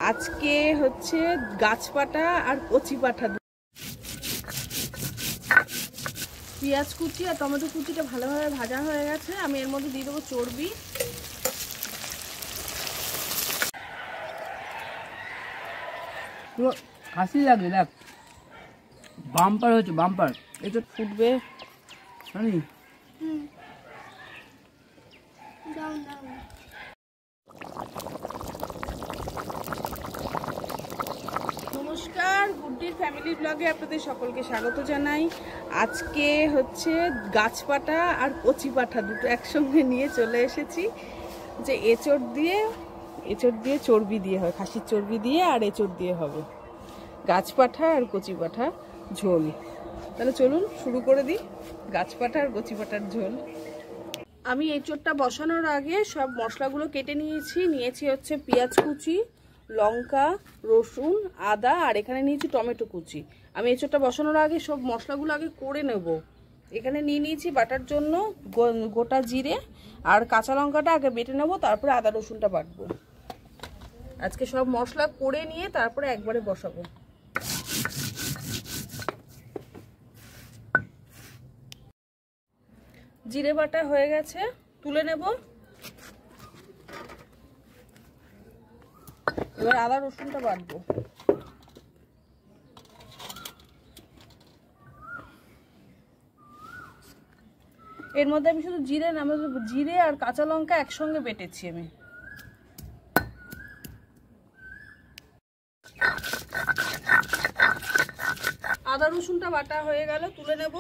আজকে হচ্ছে গাছ পাটা আর কচি পাঠা, পেঁয়াজ কুচি আর টমেটো কুচিটা ভালোভাবে ভাজা হয়ে গেছে। আমি এর মধ্যে দিয়ে দেবো চর্বি। পুরো হাসি লাগে, দেখ বাম্পার হচ্ছে বাম্পার। এই তো ফুটবে। জানি নমস্কার, গুড্ডির ফ্যামিলি ব্লগে আপনাদের সকলকে স্বাগত জানাই। আজকে হচ্ছে গাছ পাটা আর কচি পাঠা দুটো একসঙ্গে নিয়ে চলে এসেছি। যে এঁচড় দিয়ে চর্বি দিয়ে হয়, খাসির চর্বি দিয়ে আর এঁচড় দিয়ে হবে গাছ পাঠা আর কচি পাঠা ঝোল। তাহলে চলুন শুরু করে দিই গাছ পাঠা আর কচি পাঠার ঝোল। আমি এঁচড়টা বসানোর আগে সব মশলাগুলো কেটে নিয়েছি হচ্ছে পেঁয়াজ কুচি, লঙ্কা, রসুন, আদা আর এখানে নিয়েছি টমেটো কুচি। আমি এঁচড়টা বসানোর আগে সব মশলাগুলো আগে করে নেব। এখানে নিয়েছি বাটার জন্য গোটা জিরে আর কাঁচা লঙ্কাটা আগে বেটে নেব, তারপরে আদা রসুনটা বাটবো। আজকে সব মশলা করে নিয়ে তারপরে একবারে বসাবো। জিরে বাটা হয়ে গেছে, তুলে নেব। এবার আদা রসুনটা বাটবো। এর মধ্যে আমি শুধু জিরে আর কাঁচা লঙ্কা একসঙ্গে বেটেছি আমি। আদা রসুনটা বাটা হয়ে গেল, তুলে নেব।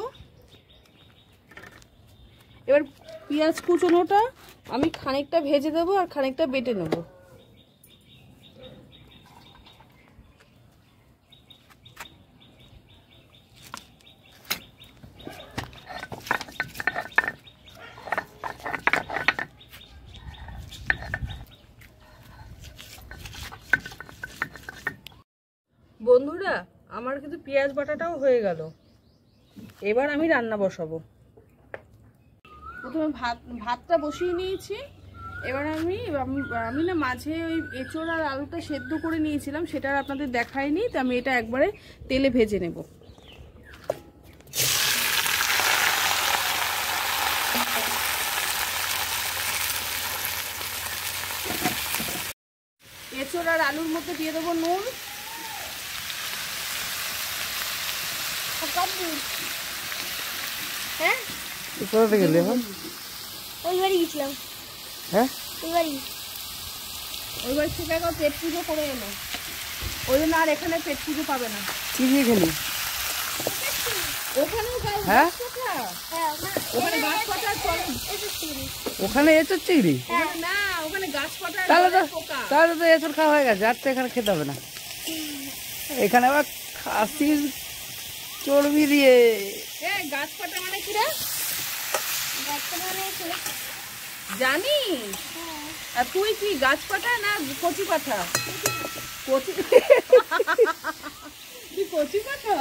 এবার পেঁয়াজ কুচনোটা আমি খানিকটা ভেজে দেবো আর খানিকটা বেটে নেব। বন্ধুরা, আমার কিন্তু পেঁয়াজ বাটাটাও হয়ে গেল। এবার আমি রান্না বসাবো। প্রথমে ভাতটা বসিয়ে নিয়েছি। এবার আমি না মাঝে ওই এঁচড় আর আলুটা সেদ্ধ করে নিয়েছিলাম, সেটা আর আপনাদের দেখাইনি, তো আমি এটা একবারে তেলে ভেজে নেব। এঁচড় আর আলুর মধ্যে দিয়ে দেবো নুন। হ্যাঁ, কোথাতে গেলে এখন? ওই বাড়ি গেছিলাম। হ্যাঁ, ওই বাড়ি থেকে একবার পেট পুজো করে এলো, ওই জন্য আর এখানে পেট পুজো পাবে না। কি দিয়ে খেলি? হ্যাঁ, ওখানে এঁচড় চিংড়ি? না, ওখানে গাছ পাতা। তাহলে তো এঁচড় খাওয়া হয়ে গেছে, আর তো এখানে খেতে হবে না। এখানে আবার খাসির চর্বি দিয়ে। গাছ পাতা মানে কি রে? জানি। আর তুই কি গাছ পাতা না কচি পাতা? কচি কি কচি পাতা?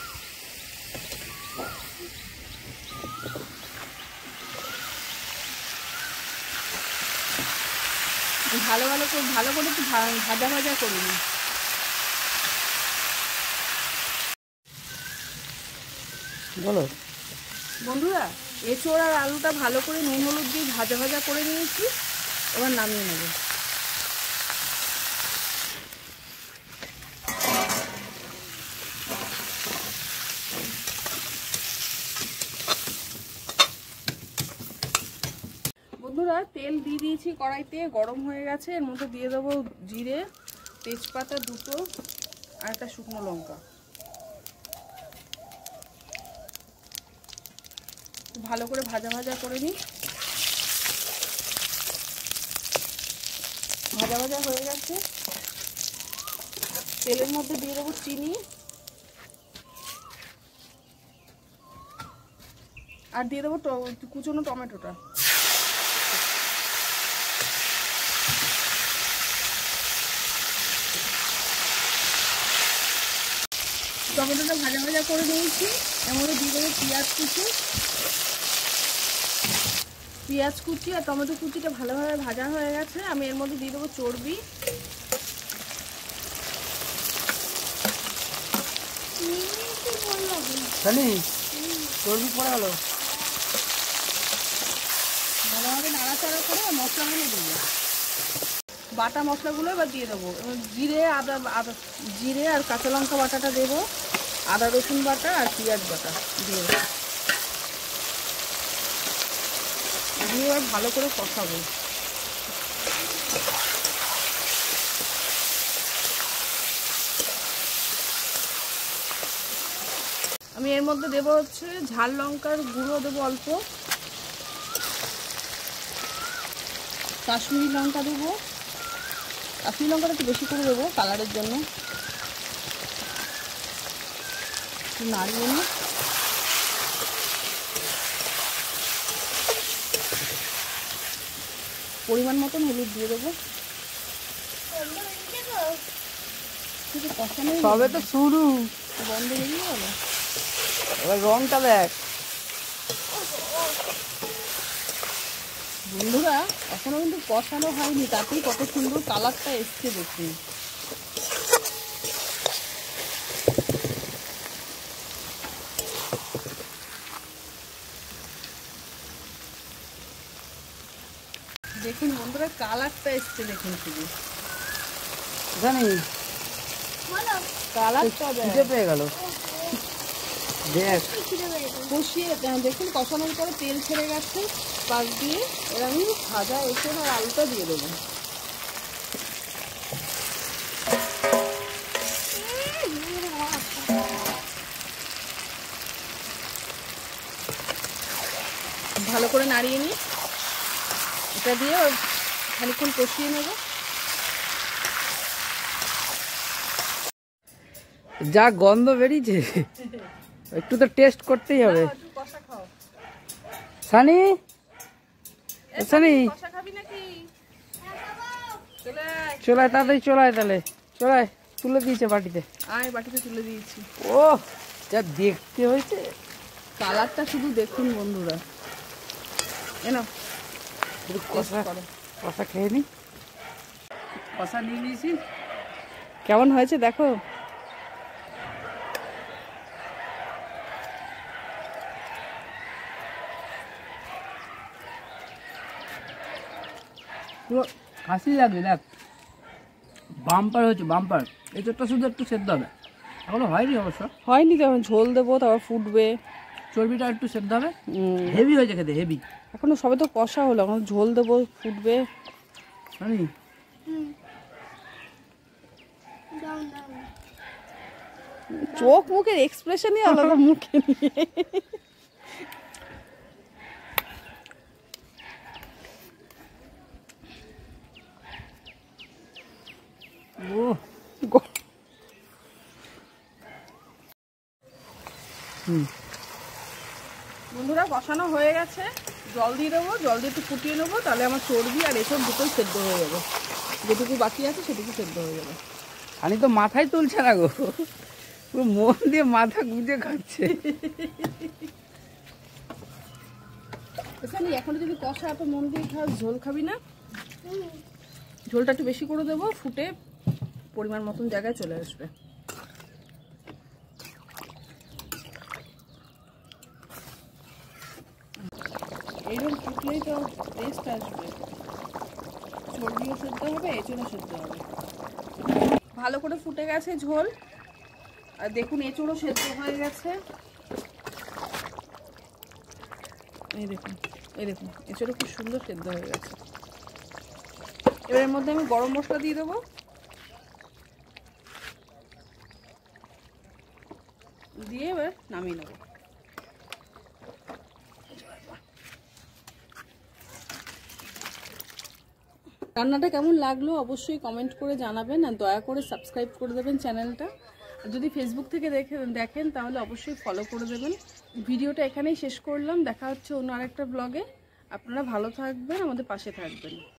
ভালো করে একটু ভাজা করিনি। বলো বন্ধুরা, এঁচড় আর আলুটা ভালো করে নুন হলুদ দিয়ে ভাজা করে নিয়েছি। এবার নামিয়ে নেব। বন্ধুরা, তেল দিয়ে দিয়েছি কড়াইতে, গরম হয়ে গেছে। এর মধ্যে দিয়ে দেবো জিরে, তেজপাতা দুটো আর একটা শুকনো লঙ্কা। ভালো করে ভাজা করে নিই। ভাজা হয়ে গেছে। তেলের মধ্যে দিয়ে দেবো চিনি আর দিয়ে দেবো কুচনো টমেটোটা। টমেটোটা ভাজা করে নিয়েছি। এর মধ্যে দিয়ে দেবো পেঁয়াজ কুচি। পেঁয়াজ কুচি আর টমেটো কুচিটা ভালোভাবে ভাজা হয়ে গেছে। আমি এর মধ্যে দিয়ে দেবো চর্বি। জানি চর্বি পড়ে গেল। ভালোভাবে নাড়াচাড়া করে মশলাগুলো দেবো, বাটা মশলাগুলো এবার দিয়ে দেবো। জিরে জিরে আর কাঁচা লঙ্কা বাটাটা দেবো, আদা রসুন বাটা আর পেঁয়াজ বাটা দিয়ে দেবো, দিয়ে এবার ভালো করে কষাবো। আমি এর মধ্যে দেবো হচ্ছে ঝাল লঙ্কার গুঁড়ো দেবো অল্প, কাশ্মীরি লঙ্কা দেবো, কাশ্মীরি লঙ্কাটা একটু বেশি করে দেবো কালারের জন্য। নাড়িয়ে নিই, পরিমাণ মতন হলুদ দিয়ে দেবো। সবে তো শুরু, বন্ধ বেরিয়ে গেল। এবার রংটা দেখ বন্ধুরা, এখনো কিন্তু কষানো হয়নি, তাতেই কত সুন্দর কালারটা এসছে দেখুন। দেখুন বন্ধুরা, কালারটা এসছে দেখুন শুধু। জানি কালারটা খিদে পেয়ে গেল। দেখ কষিয়ে দেখুন, কষানোর পরে তেল ছেড়ে গেছে পাশ দিয়ে। এবার আমি ভাজা এঁচোড় আর আলুটা দিয়ে দেবো। ভালো করে নাড়িয়ে নিই, এটা দিয়ে খানিকক্ষণ কষিয়ে নেব। যা গন্ধ বেরিয়েছে, একটু তো টেস্ট করতেই হবে। কষা খাও, সানি সানি কষা খাবি নাকি? চলায় তাড়াতাড়ি, চলায় তাহলে চলায়। তুলে দিয়েছে বাটিতে, আয় বাটিতে তুলে দিয়েছি। ও যা দেখতে হয়েছে, কালারটা শুধু দেখুন বন্ধুরা। এনো কষা কষা খেয়ে নি। কষা নিয়ে নিয়েছি, কেমন হয়েছে দেখো। পুরো খাসি লাগবে। দেখ বাম্পার হয়েছে, বাম্পার। এঁচোড়টা শুধু একটু সেদ্ধ হবে, এখনো হয়নি অবশ্য। হয়নি তো, ঝোল দেবো, তারপর ফুটবে। চর্বিটা একটু সেদ্ধ হবে, হেভি হয়েছে খেতে, হেভি। এখনো সবে তো কষা হলো, এখন ঝোল দেবো, ফুটবে। জানি চোখ মুখের এক্সপ্রেশনই আলাদা মুখে নিয়ে। ও বন্ধুরা, কষানো হয়ে গেছে, জল দিয়ে দেবো। জল দিয়ে একটু ফুটিয়ে নেবো, তাহলে আমার চর্বি আর এসব দুটোই সেদ্ধ হয়ে যাবে। যেটুকু বাকি আছে সেটুকু সেদ্ধ হয়ে যাবে। আমি তো মাথায় তুলছে না গো, পুরো মন দিয়ে মাথা গুঁজে খাচ্ছে। এখন যদি কষা এত মন দিয়ে খাস, ঝোল খাবি না? ঝোলটা একটু বেশি করে দেবো, ফুটে পরিমাণ মতন জায়গায় চলে আসবে। এইরকম ফুটলেই তো টেস্ট আসবে, চর্বিও সেদ্ধ হবে, এঁচোড়ও সেদ্ধ হবে। ভালো করে ফুটে গেছে ঝোল, আর দেখুন এঁচোড়ও সেদ্ধ হয়ে গেছে। এই দেখুন, এই দেখুন, এঁচোড়ও খুব সুন্দর সেদ্ধ হয়ে গেছে। এবার এর মধ্যে আমি গরম মশলা দিয়ে দেবো, দিয়ে এবার নামিয়ে নেবো। রান্নাটা কেমন লাগলো অবশ্যই কমেন্ট করে জানাবেন, আর দয়া করে সাবস্ক্রাইব করে দেবেন চ্যানেলটা। আর যদি ফেসবুক থেকে দেখেন তাহলে অবশ্যই ফলো করে দেবেন। ভিডিওটা এখানেই শেষ করলাম, দেখা হচ্ছে অন্য আরেকটা ব্লগে। আপনারা ভালো থাকবেন, আমাদের পাশে থাকবেন।